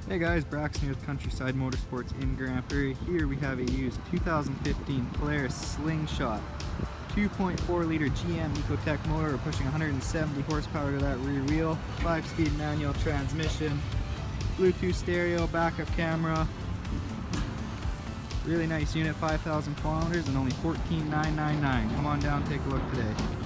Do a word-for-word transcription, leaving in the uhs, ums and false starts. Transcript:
Hey guys, Braxton with Countryside Motorsports in Grand Prairie. Here we have a used two thousand fifteen Polaris SlingShot two point four liter G M Ecotec motor. We're pushing one hundred seventy horsepower to that rear wheel, five speed manual transmission, Bluetooth stereo, backup camera. Really nice unit, five thousand kilometers and only fourteen thousand nine hundred ninety-nine dollars. Come on down, take a look today.